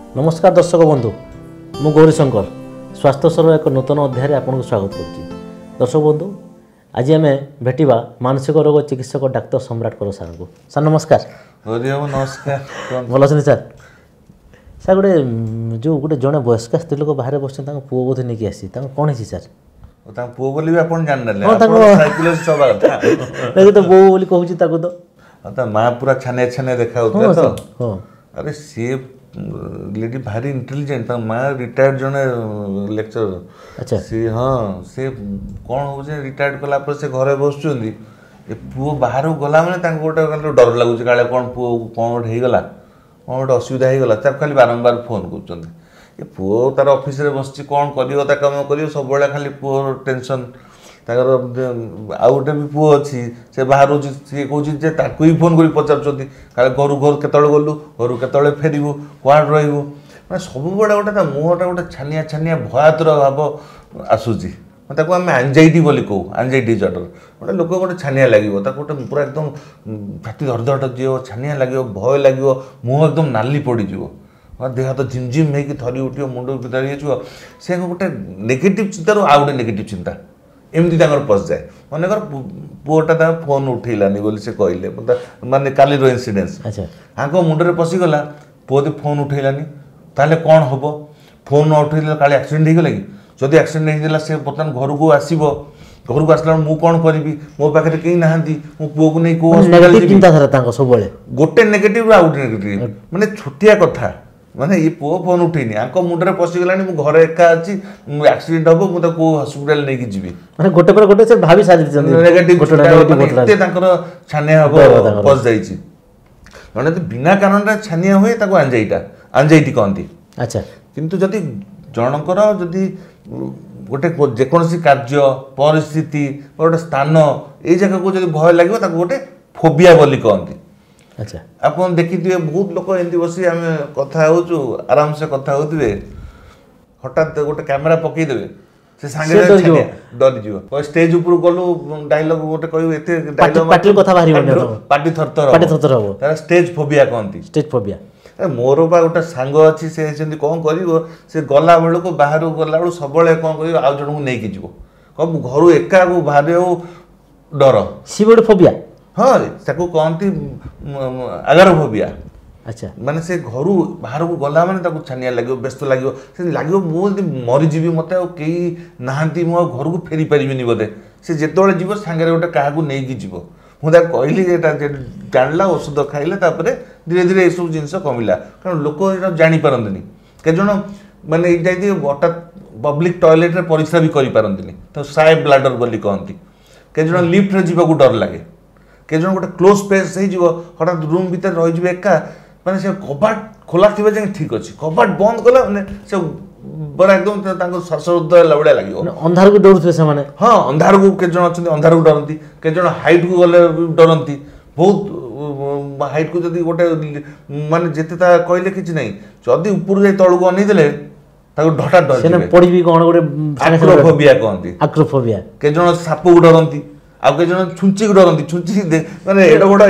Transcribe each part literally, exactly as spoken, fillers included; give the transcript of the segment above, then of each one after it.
नमस्कार दर्शक बंधु मु गौरीशंकर स्वास्थ्य सेवा एक नूतन अध्याय आपको स्वागत करुच्ची। दर्शक बंधु आज आम भेटा मानसिक रोग चिकित्सक डाक्तर सम्राट कर सार को। सार नमस्कार। नमस्कार भल अच्छे सार। सार गोटे जो गोटे जड़े वयस्क स्त्री लोक बाहर बस पुओ बोधे नहीं आसी कौन है सार पुओ बोली भी आपन जान ले साइकोलॉजी सब नहीं तो बो बोली कहूची ताको तो माँ पूरा छाने छाने देखा होता तो अरे सी लेडी भारी इंटेलिजेंट माँ रिटायर्ड जने लेक्चर अच्छा सी हाँ से कौन हो रिटायर्ड कला पर से घरे बस पुओ बाहर गला मैंने गोटे डर लगुच काले कौन पुओ कौन गोटे होगला कौन गोटे असुविधा होगला खाली बारंबार फोन कर पुओ तार ऑफिस रे बस कौन कर कम कर सब खाली पुओ टेंशन ताकर आउ गोटे भी पुओ अच्छी से बाहर सी कौन ही फोन कर पचार काले घर घर केत गलु घर केत फेरबू कौन रू मैं सब बड़े गोटे मुहटा गोटे छानिया छानिया भयातुर भाव आसूसी ताको आम एंजाइटी बोली कहू एंजाइटी डिसऑर्डर गोटे लोक गोटे छानिया लगे गोटे पूरा एकदम छाती धड़धड़ जीव छानिया लगे भय लगे मुँह एकदम नाली पड़ज देह हाथ झिमझिम होगी थरी उठो मुंड भितर से गोटे नेगेटिव चिंतार आउ गोटे नेगेटिव चिंता एमती पश जाए मनकर पुओटा फोन उठेलानी बोली से कहले माने काली इनसीडेंस हाँ मुंडे पशिगला पुओ फोन उठेलानी ताले कौन हम फोन न उठे काले एक्सीडेंट होगला कि जदि एक्सीडेंट होता से बर्तमान घर को आसो घर को आसला मु कौन करी मो पाखे कहीं ना मो पुओ को नहीं कौ गोटे नेगेटिव आउ गोटे नेगेटिव माने छोटिया कथा माने ये पुओ फोन उठेनी आंको मुंडे पशिगला मु घर एका अच्छी एक्सीडेंट हम मुझे हस्पिटाल नहीं जी माने गोटे पर गोटे से भाभी सारी नेगेटिव एते तांकर छानिया हबो पस जाईची माने तो बिना कारण रे छानिया होए ताको एंजाइटा एंजाइटी कहंती। अच्छा किंतु जदि जनकर जदि गोटे जेकोसी कार्य परिस्थिति गोटे स्थान ये जगह को जब भय लगे ताको गोटे फोबिया बोली कहंती। अच्छा आप देखिए बहुत लोग एमती बस आम कथा हो आराम से कथा होते हठात गोटे कैमेरा पकईदेवे से सांगे डरी जीव स्टेज ऊपर गलु डायलॉग गोटे कहू एते डायलॉग पाटी कथा बाहरी पाटी थरथर पाटी थरथर हो तार स्टेज फोबिया कहंती। स्टेज फोबिया मोर बा गोटे सांग अच्छी से कौन कर से गला बेलू को बाहर गला बेलू सब कौन कर आउ जन को लेकिन जीव कब घर एका को बाहर डर सी गोटे फोबिया हाँ ताको कहती आगारोफोबिया। अच्छा माने से घर बाहर को गला माने ताको छानिया लगे व्यस्त लगे से लगे मुझे मरीजी मत कई नहांती मु घर को फेरी पारिनी बोधे से जिते जीव सांगे गोटे क्या नहीं जीव मुझे कहली जानला औषध खाइले धीरे धीरे ये सब जिन कमिला कारण लोक जापारती कई माने जाइए हठात पब्लिक टॉयलेट रे परीक्षा भी करें तो साए ब्लाडर बोली कहती कई लिफ्ट रे जीवा डर लगे कई गोटे क्लोज स्पेस हो हठात रूम भितर रही एका माने से कबाट खोला थी जाए ठीक अच्छे कबाट बंद कला मैंने से बड़ा एकदम श्वासरुद्ध भाया लगे अंधार को डरुवे से माने हाँ अंधार को कई अच्छा अंधार को डरती कई हाइट को गले डरती बहुत हाइट को जब गोटे माने जिते कहले कि नहीं जदि ऊपर जाए तलू अनेदेले ढटा डर पड़ी कौन गोटे आक्रोफोबिया कहती आक्रोफोबिया कई साप को डरती आउ कई छुंची को डरती छुंची माने एड बड़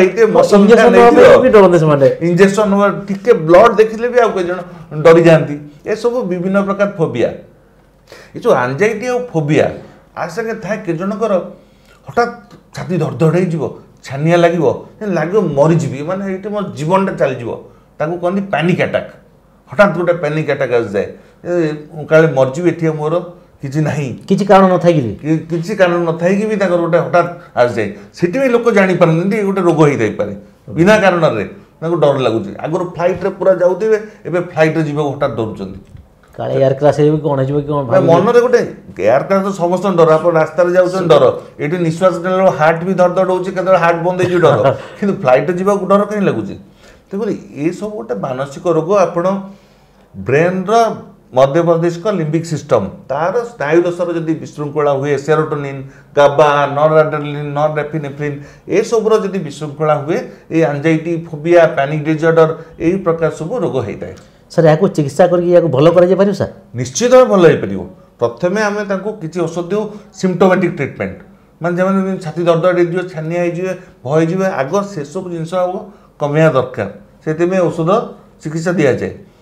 इंजेक्शन टिके ब्लड देखिले भी आउ कई डरी जाती ये सब विभिन्न प्रकार फोबिया ये जो एंजाइटी और फोबिया आ संगे थाए कई जनकर हठात छाती धड़धड़ हो छानिया लगे लगे मरीजी माने ये मो जीवनटा चलीज कहती पैनिक अटैक हठात गोटे पैनिक अटैक आस जाए काले मरजी ये मोर किसी नहीं किसी कारण न था कि किसी कारण न था कि भी गोटे हठात आस जाए सीटी लोक जापारे गोटे रोग होता है बिना कारण डर लगुच आगर फ्लाइट रे पूरा जाऊे एवं फ्लाइट रे जीव हठात डरुंच एयर क्रैश कौन मन में गोटे एयर क्रैश तो समस्त डर आप रास्त जाऊँ डर ये निश्वास ना हार्ट भी धड़ धड़ हो हार्ट बंद हो डर कि फ्लाइट जा डर कहीं लगुच तेणु ये सब गोटे मानसिक रोग आप ब्रेन मध्य प्रदेश का लिम्बिक सिस्टम तार स्नायु दशर जदि विशृंखला हुए सेरोटोनिन गाबा नॉरएड्रेनालिन नॉरएपिनेफ्रिन ये सब जदि विशृंखला हुए ये एंजाइटी फोबिया पैनिक डिसऑर्डर यही प्रकार सब रोग होता है। सर या चिकित्सा करके भल कर सर निश्चित भाव भल हो प्रथमे आम किसी औषध दे सिम्टोमेटिक ट्रिटमेंट माने जमाने छाती दर्द छानिया भय आग से सब जिन कमिया दरकार से औषध चिकित्सा दि जाए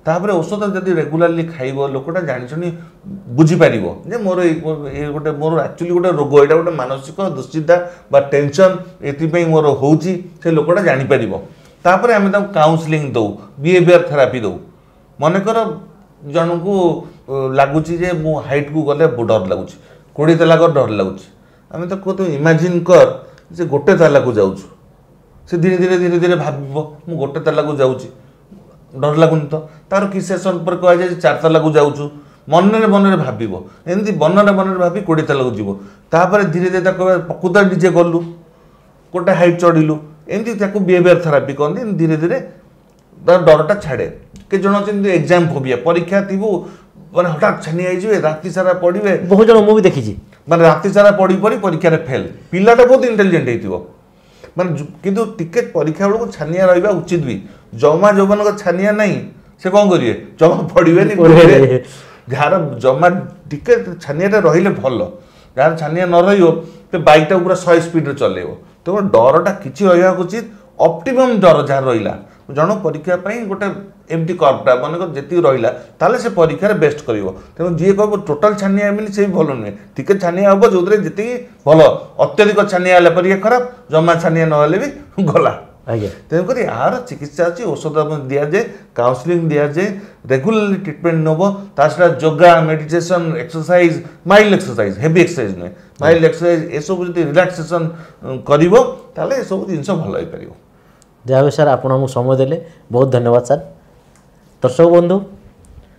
तापर औषध जब रेगुलाली खाइब लोकटा जानी बुझीपार जे मोर ये गोटे मोर एक्चुअली गोटे रोग यहाँ गोटे मानसिक दुश्चिंता बा टेंशन ये मोर होची से लोकटा जापर तापर आम काउंसलिंग दौ बिहेवियर थेरापी दौ मनकर जन को लगुच मु हाइट को गले डर लगुच कोड़े ताला डर लगुच आम तो कहते इमेजिन कर जे गोटे ताला को जाऊँ से धीरे धीरे धीरे धीरे भाव मु गोटे ताला को जाऊँगी डर लगुनि तो तार कि सेसन पर कह जाए चार ताला को जाऊँ मन मन भाव एमती मन मन भावी कोड़े ताला को जीव तापर धीरे धीरे कह प्रकृत डीजे गलु गोटे हाइट चढ़िलु एमती बिहेवियर थेरापी कहते धीरे धीरे तार डरटा छाड़े के जन अच्छे एग्जाम फोबिया परीक्षा थी मैंने हठात छानी आई राति सारा पढ़े बहुत जन मुझे देखी माने राति सारा पढ़ी पढ़ी परीक्षा फेल पिलाटा बहुत इंटेलिजेंट हो माने किंतु टिके परीक्षा बेलू छानिया रहा उचित भी जमा जो मान छानिया नहीं से कौन करेंगे जमा पढ़े जार जमा टिके छानिया रही भल जार छानिया न रही बैकटा पूरा शहे स्पीड चलेब तो डरटा कि रहा उचित ऑप्टिमम डर जहाँ रहा जन परीक्षा गोटे एमती कर्वटा मन जी रहा ताले से परीक्षा बेस्ट कर तेणु जी कह टोटाल छानिया मिली से भल नुहे टिके छानिया हम जो जी भल अत्यधिक छानिया परीक्षा खराब जमा छानिया ना भी गला तेणुक यार चिकित्सा अच्छी औषध दि जाए काउंसलिंग दि जाए रेगुलाली ट्रिटमेंट नब ताछड़ा yoga meditation exercise mild exercise heavy exercise नुहे माइल्ड एक्सरसाइज ये सब जो रिलैक्सेशन कर सब जिन भल हो पार जहाँ भी सार आप समय देले बहुत धन्यवाद सार दर्शक बंधु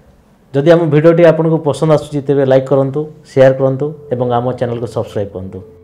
जदि आम भिडियोटी आपको पसंद आसूँ तेज लाइक करूँ शेयर करूँ और आम चैनल को सब्सक्राइब करूँ।